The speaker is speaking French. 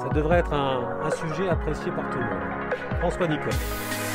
Ça devrait être un sujet apprécié par tout le monde. François Nicole.